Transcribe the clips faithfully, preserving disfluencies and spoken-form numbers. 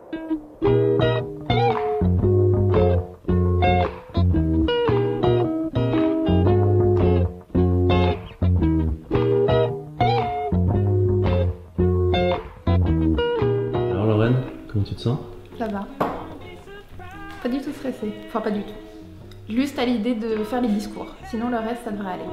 Alors Lorraine, comment tu te sens? Ça va. Pas du tout stressée. Enfin, pas du tout. Juste à l'idée de faire les discours. Sinon, le reste, ça devrait aller.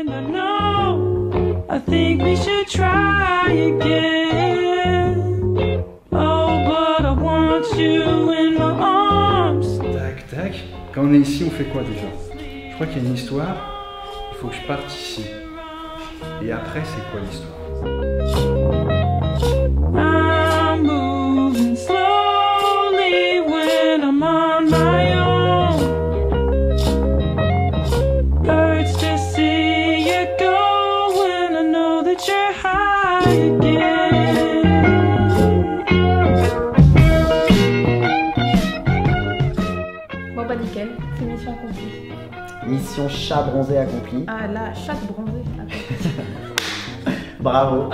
Tac, tac. Quand on est ici, on fait quoi déjà? Je crois qu'il y a une histoire. Il faut que je parte ici. Et après, c'est quoi l'histoire? Bon bah nickel, c'est mission accomplie. Mission chat bronzé accomplie. Ah là, chatte bronzée. Bravo.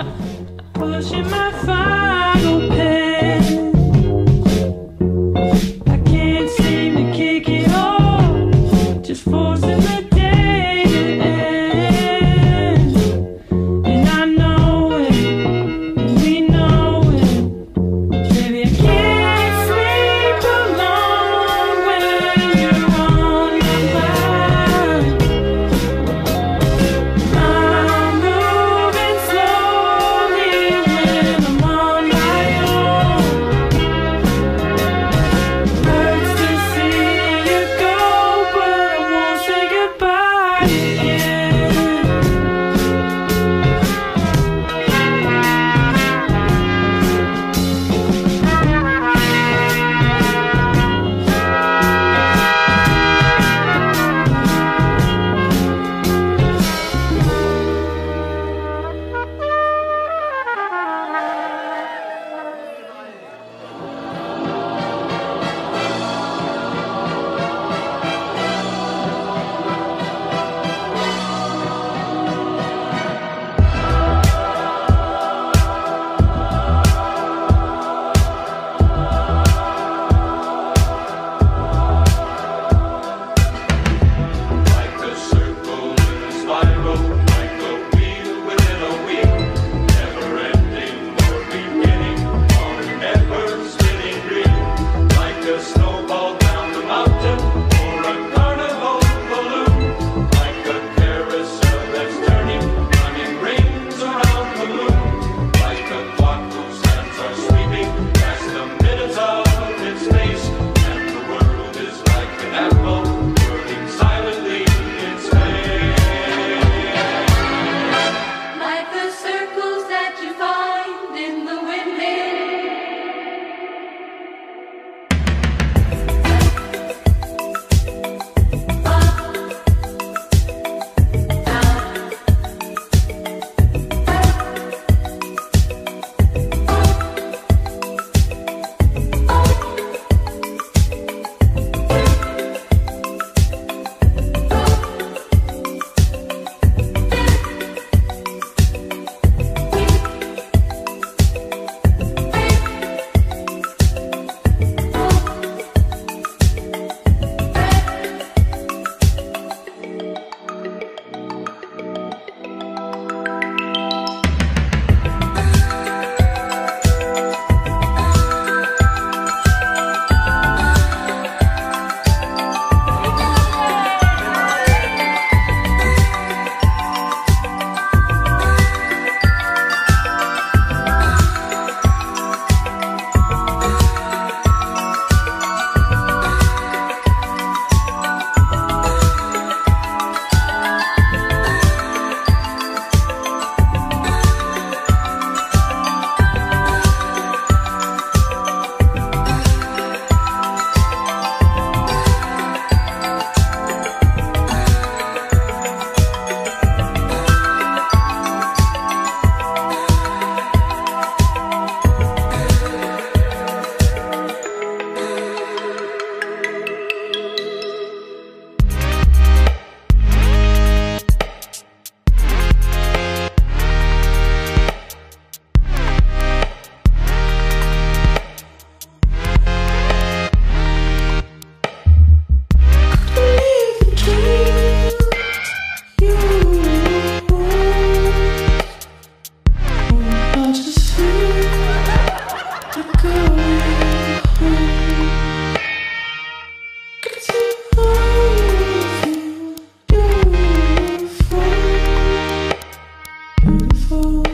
beautiful.